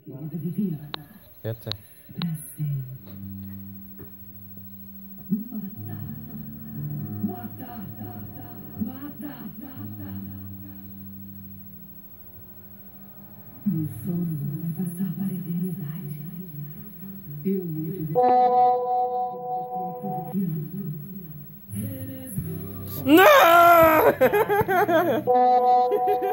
querida, vivi. Eu sei. Pra sempre. Mata. Meu sono vai passar para a eternidade. Eu vou te ver. Tudo que amo. Não!